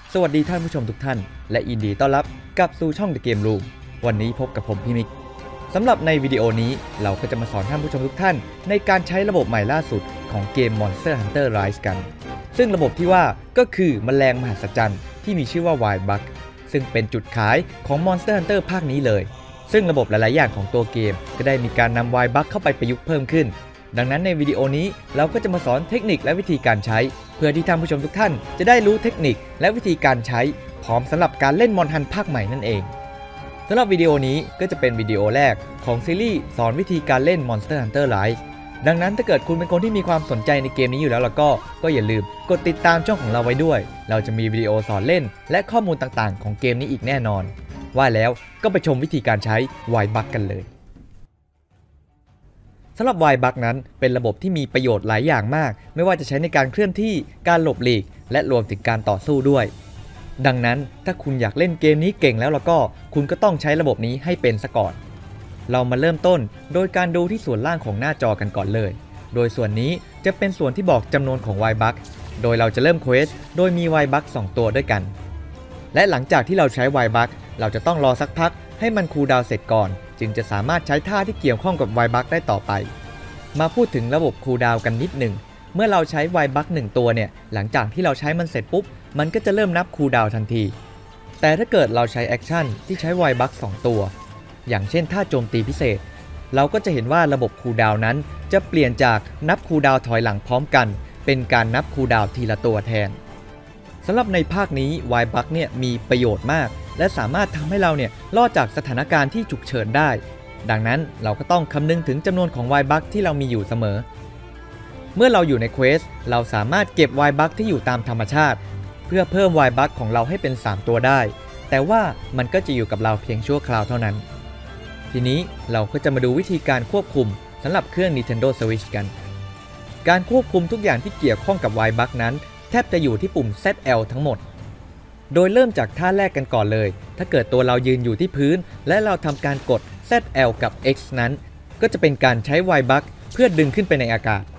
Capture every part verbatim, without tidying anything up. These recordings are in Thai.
สวัสดีท่านผู้ชมทุกท่านและยินดีต้อนรับกลับสู่ช่อง The Game Room วันนี้พบกับผมพี่มิกสำหรับในวิดีโอนี้เราก็จะมาสอนท่านผู้ชมทุกท่านในการใช้ระบบใหม่ล่าสุดของเกม Monster Hunter Rise กันซึ่งระบบที่ว่าก็คือแมลงมหัศจรรย์ที่มีชื่อว่า Wild Bug ซึ่งเป็นจุดขายของ Monster Hunter ภาคนี้เลยซึ่งระบบหลายๆอย่างของตัวเกมก็ได้มีการนำ Wild Bug เข้าไปประยุกต์เพิ่มขึ้นดังนั้นในวิดีโอนี้เราก็จะมาสอนเทคนิคและวิธีการใช้เพื่อที่ท่านผู้ชมทุกท่านจะได้รู้เทคนิคและวิธีการใช้พร้อมสำหรับการเล่นมอนฮันภาคใหม่นั่นเองสำหรับวิดีโอนี้ก็จะเป็นวิดีโอแรกของซีรีส์สอนวิธีการเล่น Monster Hunter Rise ดังนั้นถ้าเกิดคุณเป็นคนที่มีความสนใจในเกมนี้อยู่แล้วแล้วก็ก็อย่าลืมกดติดตามช่องของเราไว้ด้วยเราจะมีวิดีโอสอนเล่นและข้อมูลต่างๆของเกมนี้อีกแน่นอนว่าแล้วก็ไปชมวิธีการใช้ Wild Bug กันเลยสำหรับ Wild Bug นั้นเป็นระบบที่มีประโยชน์หลายอย่างมากไม่ว่าจะใช้ในการเคลื่อนที่การหลบหลีกและรวมถึงการต่อสู้ด้วยดังนั้นถ้าคุณอยากเล่นเกมนี้เก่งแล้วแล้วก็คุณก็ต้องใช้ระบบนี้ให้เป็นซะก่อนเรามาเริ่มต้นโดยการดูที่ส่วนล่างของหน้าจอกันก่อนเลยโดยส่วนนี้จะเป็นส่วนที่บอกจำนวนของ Wild Bug โดยเราจะเริ่มเควสโดยมี Wild Bug สองตัวด้วยกันและหลังจากที่เราใช้ Wild Bug เราจะต้องรอสักพักให้มันคูลดาวน์เสร็จก่อนจึงจะสามารถใช้ท่าที่เกี่ยวข้องกับ Wild Bug ได้ต่อไปมาพูดถึงระบบคูลดาวน์กันนิดหนึ่งเมื่อเราใช้ Wild Bug หนึ่งตัวเนี่ยหลังจากที่เราใช้มันเสร็จปุ๊บมันก็จะเริ่มนับคูลดาวน์ทันทีแต่ถ้าเกิดเราใช้แอคชั่นที่ใช้ Wild Bug สองตัวอย่างเช่นท่าโจมตีพิเศษเราก็จะเห็นว่าระบบคูลดาวน์นั้นจะเปลี่ยนจากนับคูลดาวน์ถอยหลังพร้อมกันเป็นการนับคูลดาวน์ทีละตัวแทนสำหรับในภาคนี้ Wild Bug เนี่ยมีประโยชน์มากและสามารถทำให้เราเนี่ยรอดจากสถานการณ์ที่ฉุกเฉินได้ดังนั้นเราก็ต้องคำนึงถึงจำนวนของ Wild Bug ที่เรามีอยู่เสมอเมื่อเราอยู่ในเควสเราสามารถเก็บ Wild Bug ที่อยู่ตามธรรมชาติเพื่อเพิ่ม Wild Bug ของเราให้เป็นสามตัวได้แต่ว่ามันก็จะอยู่กับเราเพียงชั่วคราวเท่านั้นทีนี้เราก็จะมาดูวิธีการควบคุมสำหรับเครื่อง Nintendo Switch กันการควบคุมทุกอย่างที่เกี่ยวข้องกับ Wild Bug นั้นแทบจะอยู่ที่ปุ่ม แซด แอล ทั้งหมดโดยเริ่มจากท่าแรกกันก่อนเลยถ้าเกิดตัวเรายืนอยู่ที่พื้นและเราทำการกด แซด แอล กับ X นั้นก็จะเป็นการใช้ Wild Bug เพื่อดึงขึ้นไปในอากาศ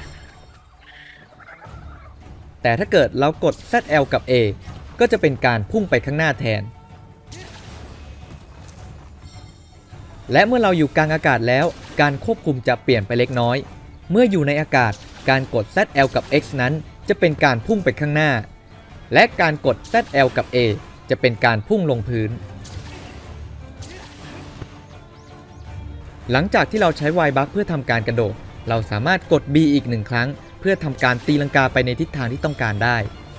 แต่ถ้าเกิดเรากด แซด แอล กับ A ก็จะเป็นการพุ่งไปข้างหน้าแทนและเมื่อเราอยู่กลางอากาศแล้วการควบคุมจะเปลี่ยนไปเล็กน้อยเมื่ออยู่ในอากาศการกด แซด แอล กับ X นั้นจะเป็นการพุ่งไปข้างหน้าและการกด แซด แอล กับ A จะเป็นการพุ่งลงพื้นหลังจากที่เราใช้ Wild Bug เพื่อทำการกระโดดเราสามารถกด B อีกหนึ่งครั้งเพื่อทำการตีลังกาไปในทิศทางที่ต้องการได้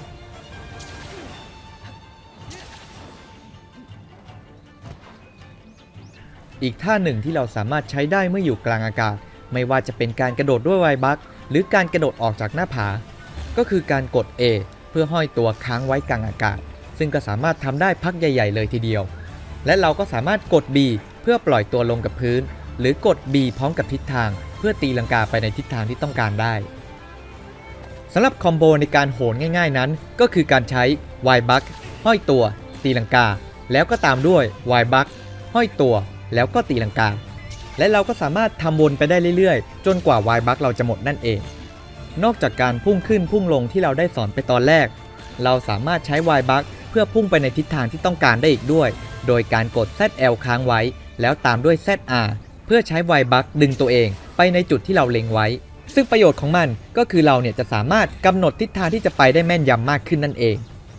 อีกท่าหนึ่งที่เราสามารถใช้ได้เมื่ออยู่กลางอากาศไม่ว่าจะเป็นการกระโดดด้วย Wild Bug หรือการกระโดดออกจากหน้าผาก็คือการกด A เพื่อห้อยตัวค้างไว้กลางอากาศซึ่งก็สามารถทำได้พักใหญ่ๆเลยทีเดียวและเราก็สามารถกด B เพื่อปล่อยตัวลงกับพื้นหรือกด B พร้อมกับทิศทางเพื่อตีลังกาไปในทิศทางที่ต้องการได้สำหรับคอมโบในการโหนง่ายๆนั้นก็คือการใช้ Wild Bug ห้อยตัวตีลังกาแล้วก็ตามด้วย Wild Bug ห้อยตัวแล้วก็ตีลังกาและเราก็สามารถทำวนไปได้เรื่อยๆจนกว่า Wild Bug เราจะหมดนั่นเองนอกจากการพุ่งขึ้นพุ่งลงที่เราได้สอนไปตอนแรกเราสามารถใช้ Wild Bug เพื่อพุ่งไปในทิศทางที่ต้องการได้อีกด้วยโดยการกด แซด แอล ค้างไว้แล้วตามด้วย แซด อาร์ เพื่อใช้ Wild Bug ดึงตัวเองไปในจุดที่เราเล็งไว้ซึ่งประโยชน์ของมันก็คือเราเนี่ยจะสามารถกำหนดทิศทางที่จะไปได้แม่นยำมากขึ้นนั่นเอง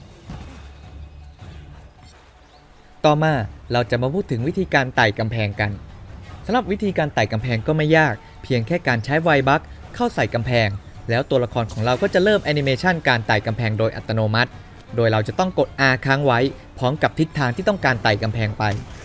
ต่อมาเราจะมาพูดถึงวิธีการไต่กำแพงกันสำหรับวิธีการไต่กำแพงก็ไม่ยากเพียงแค่การใช้ Wild Bug เข้าใส่กำแพงแล้วตัวละครของเราก็จะเริ่มแอนิเมชันการไต่กำแพงโดยอัตโนมัติโดยเราจะต้องกด R ค้างไว้พร้อมกับทิศทางที่ต้องการไต่กำแพงไป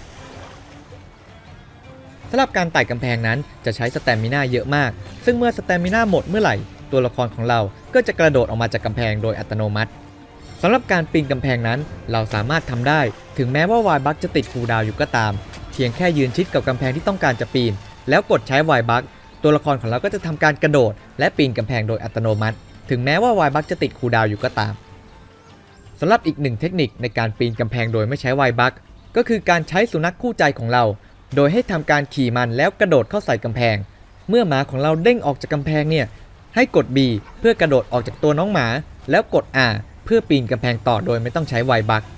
สำหรับการไต่กำแพงนั้นจะใช้สแตมิน่าเยอะมากซึ่งเมื่อสแตมิน่าหมดเมื่อไหร่ตัวละครของเราก็จะกระโดดออกมาจากกำแพงโดยอัตโนมัติสำหรับการปีนกำแพงนั้นเราสามารถทำได้ถึงแม้ว่า Wild Bug จะติดคูลดาวน์อยู่ก็ตามเพียงแค่ยืนชิดกับกำแพงที่ต้องการจะปีนแล้วกดใช้ Wild Bug ตัวละครของเราก็จะทำการกระโดดและปีนกำแพงโดยอัตโนมัติถึงแม้ว่า Wild Bug จะติดคูลดาวน์อยู่ก็ตามสำหรับอีกหนึ่งเทคนิคในการปีนกำแพงโดยไม่ใช้ Wild Bug ก็คือการใช้สุนัขคู่ใจของเราโดยให้ทำการขี่มันแล้วกระโดดเข้าใส่กำแพงเมื่อหมาของเราเด้งออกจากกำแพงเนี่ยให้กด B เพื่อกระโดดออกจากตัวน้องหมาแล้วกด R เพื่อพื่อปีนกำแพงต่อโดยไม่ต้องใช้ไวบัค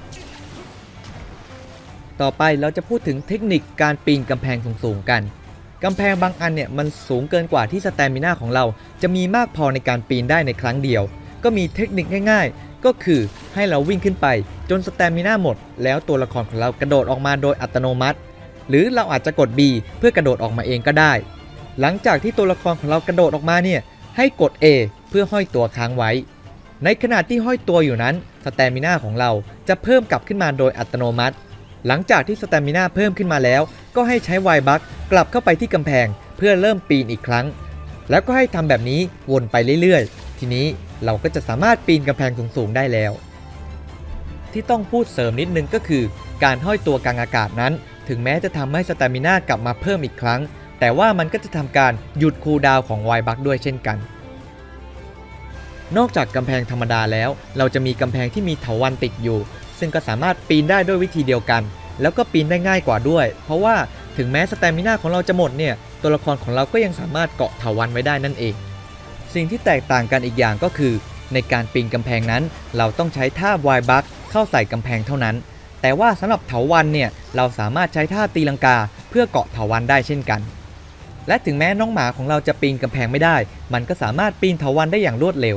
ต่อไปเราจะพูดถึงเทคนิคการปีนกำแพงสูงๆกันกำแพงบางอันเนี่ยมันสูงเกินกว่าที่สแตมิน่าของเราจะมีมากพอในการปีนได้ในครั้งเดียวก็มีเทคนิคง่ายๆก็คือให้เราวิ่งขึ้นไปจนสแตมิน่าหมดแล้วตัวละครของเรากระโดดออกมาโดยอัตโนมัติหรือเราอาจจะกด บี เพื่อกระโดดออกมาเองก็ได้หลังจากที่ตัวละครของเรากระโดดออกมาเนี่ยให้กด เอ เพื่อห้อยตัวค้างไว้ในขณะที่ห้อยตัวอยู่นั้นสแตมิน่าของเราจะเพิ่มกลับขึ้นมาโดยอัตโนมัติหลังจากที่สแตมิน่าเพิ่มขึ้นมาแล้วก็ให้ใช้ไวบัคกลับเข้าไปที่กำแพงเพื่อเริ่มปีนอีกครั้งแล้วก็ให้ทำแบบนี้วนไปเรื่อยๆทีนี้เราก็จะสามารถปีนกำแพงสูงๆได้แล้วที่ต้องพูดเสริมนิดนึงก็คือการห้อยตัวกลางอากาศนั้นถึงแม้จะทำให้สแตมิน่ากลับมาเพิ่มอีกครั้งแต่ว่ามันก็จะทำการหยุดคูลดาวน์ของไวบัคด้วยเช่นกันนอกจากกำแพงธรรมดาแล้วเราจะมีกำแพงที่มีเถาวัลย์ติดอยู่ซึ่งก็สามารถปีนได้ด้วยวิธีเดียวกันแล้วก็ปีนได้ง่ายกว่าด้วยเพราะว่าถึงแม้สแตมิน่าของเราจะหมดเนี่ยตัวละครของเราก็ยังสามารถเกาะเถาวัลย์ไว้ได้นั่นเองสิ่งที่แตกต่างกันอีกอย่างก็คือในการปีนกำแพงนั้นเราต้องใช้ท่าไวบัคเข้าใส่กำแพงเท่านั้นแต่ว่าสำหรับเถาวัลย์เนี่ยเราสามารถใช้ท่าตีลังกาเพื่อเกาะเถาวัลย์ได้เช่นกันและถึงแม้น้องหมาของเราจะปีนกำแพงไม่ได้มันก็สามารถปีนเถาวัลย์ได้อย่างรวดเร็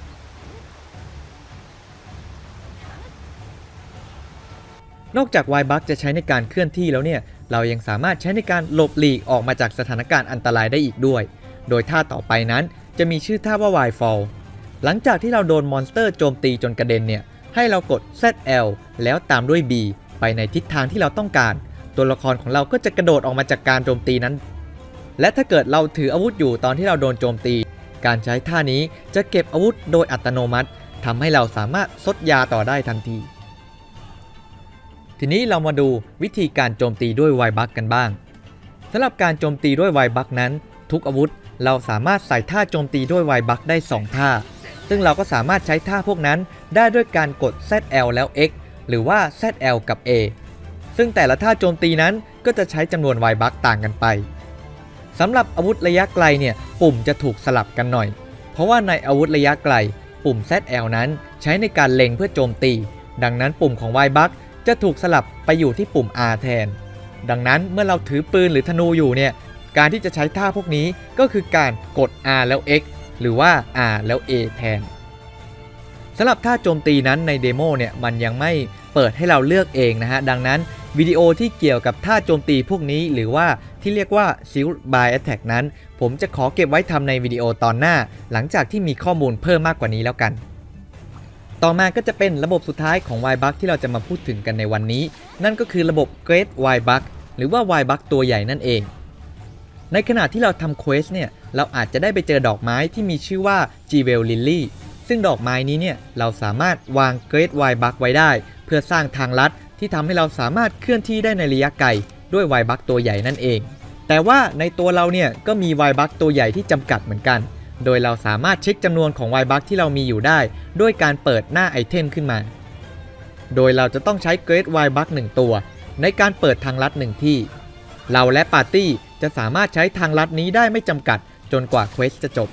วนอกจากไวบัคจะใช้ในการเคลื่อนที่แล้วเนี่ยเรายังสามารถใช้ในการหลบหลีกออกมาจากสถานการณ์อันตรายได้อีกด้วยโดยท่าต่อไปนั้นจะมีชื่อท่าว่า Y Fall หลังจากที่เราโดนมอนสเตอร์โจมตีจนกระเด็นเนี่ยให้เรากด แซด แอล แล้วตามด้วย B ไปในทิศทางที่เราต้องการตัวละครของเราก็จะกระโดดออกมาจากการโจมตีนั้นและถ้าเกิดเราถืออาวุธอยู่ตอนที่เราโดนโจมตีการใช้ท่านี้จะเก็บอาวุธโดยอัตโนมัติทำให้เราสามารถซดยาต่อได้ทันทีทีนี้เรามาดูวิธีการโจมตีด้วยไวบัคกันบ้างสำหรับการโจมตีด้วยไวบัคนั้นทุกอาวุธเราสามารถใส่ท่าโจมตีด้วยไวบัคได้สองท่าซึ่งเราก็สามารถใช้ท่าพวกนั้นได้ด้วยการกด แซด แอล แล้ว X หรือว่า แซด แอล กับ A ซึ่งแต่ละท่าโจมตีนั้นก็จะใช้จำนวนไวบัคต่างกันไปสำหรับอาวุธระยะไกลเนี่ยปุ่มจะถูกสลับกันหน่อยเพราะว่าในอาวุธระยะไกลปุ่ม แซด แอล นั้นใช้ในการเล็งเพื่อโจมตีดังนั้นปุ่มของไวบัคจะถูกสลับไปอยู่ที่ปุ่ม R แทนดังนั้นเมื่อเราถือปืนหรือธนูอยู่เนี่ยการที่จะใช้ท่าพวกนี้ก็คือการกด R แล้ว X หรือว่า R แล้ว A แทนสำหรับท่าโจมตีนั้นในเดโมเนี่ยมันยังไม่เปิดให้เราเลือกเองนะฮะดังนั้นวิดีโอที่เกี่ยวกับท่าโจมตีพวกนี้หรือว่าที่เรียกว่า Shield by Attack นั้นผมจะขอเก็บไว้ทำในวิดีโอตอนหน้าหลังจากที่มีข้อมูลเพิ่มมากกว่านี้แล้วกันต่อมาก็จะเป็นระบบสุดท้ายของ Y-Buck ที่เราจะมาพูดถึงกันในวันนี้นั่นก็คือระบบ Great Y-Buck หรือว่า Y-Buck ตัวใหญ่นั่นเองในขณะที่เราทำเควสเนี่ยเราอาจจะได้ไปเจอดอกไม้ที่มีชื่อว่า Jewel Lily ซึ่งดอกไม้นี้เนี่ยเราสามารถวาง Great Y-Buck ไว้ได้เพื่อสร้างทางลัดที่ทำให้เราสามารถเคลื่อนที่ได้ในระยะไกลด้วย Y-Buck ตัวใหญ่นั่นเองแต่ว่าในตัวเราเนี่ยก็มี Y-Buck ตัวใหญ่ที่จำกัดเหมือนกันโดยเราสามารถเช็คจำนวนของ Y-Buck ที่เรามีอยู่ได้ด้วยการเปิดหน้าไอเทมขึ้นมาโดยเราจะต้องใช้ Great Y-Buck หนึ่งตัวในการเปิดทางลัดหนึ่งที่เราและปาร์ตี้จะสามารถใช้ทางลัดนี้ได้ไม่จำกัดจนกว่าเควสจะจบ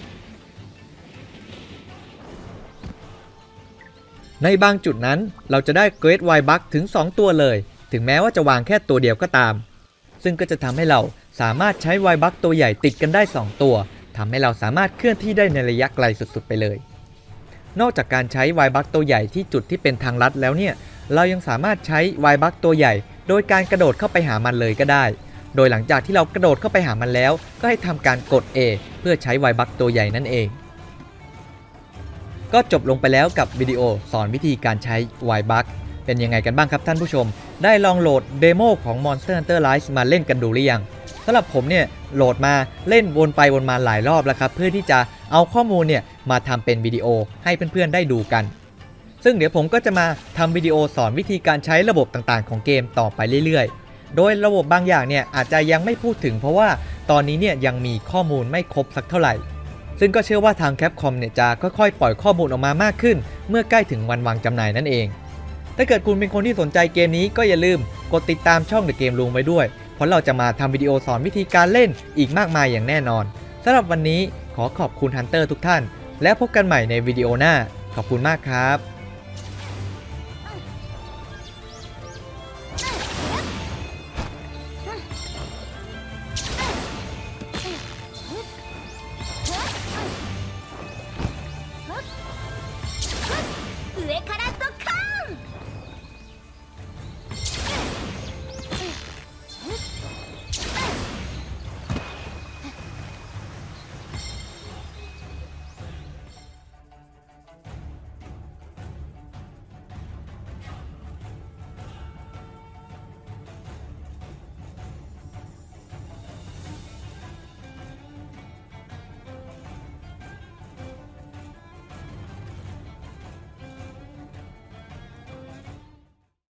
ในบางจุดนั้นเราจะได้ Great Y-Buck ถึงสองตัวเลยถึงแม้ว่าจะวางแค่ตัวเดียวก็ตามซึ่งก็จะทำให้เราสามารถใช้ Y-Buck ตัวใหญ่ติดกันได้สองตัวทำให้เราสามารถเคลื่อนที่ได้ในระยะไกลสุดๆไปเลยนอกจากการใช้ Y-Buck ตัวใหญ่ที่จุดที่เป็นทางลัดแล้วเนี่ยเรายังสามารถใช้ Y-Buck ตัวใหญ่โดยการกระโดดเข้าไปหามันเลยก็ได้โดยหลังจากที่เรากระโดดเข้าไปหามันแล้วก็ให้ทำการกด A เพื่อใช้ Y-Buck ตัวใหญ่นั่นเองก็จบลงไปแล้วกับวิดีโอสอนวิธีการใช้ Y-Buck เป็นยังไงกันบ้างครับท่านผู้ชมได้ลองโหลดเดโมของ Monster Hunter Rise มาเล่นกันดูหรือยังสำหรับผมเนี่ยโหลดมาเล่นวนไปวนมาหลายรอบแล้วครับเพื่อที่จะเอาข้อมูลเนี่ยมาทำเป็นวิดีโอให้เพื่อนๆได้ดูกันซึ่งเดี๋ยวผมก็จะมาทำวิดีโอสอนวิธีการใช้ระบบต่างๆของเกมต่อไปเรื่อยๆโดยระบบบางอย่างเนี่ยอาจจะยังไม่พูดถึงเพราะว่าตอนนี้เนี่ยยังมีข้อมูลไม่ครบสักเท่าไหร่ซึ่งก็เชื่อว่าทาง Capcom เนี่ยจะค่อยๆปล่อยข้อมูลออกมามากขึ้นเมื่อใกล้ถึงวันวางจำหน่ายนั่นเองถ้าเกิดคุณเป็นคนที่สนใจเกมนี้ก็อย่าลืมกดติดตามช่อง The Game Room ไว้ด้วยเพราะเราจะมาทำวิดีโอสอนวิธีการเล่นอีกมากมายอย่างแน่นอนสำหรับวันนี้ขอขอบคุณฮันเตอร์ทุกท่านและพบกันใหม่ในวิดีโอหน้าขอบคุณมากครับ上から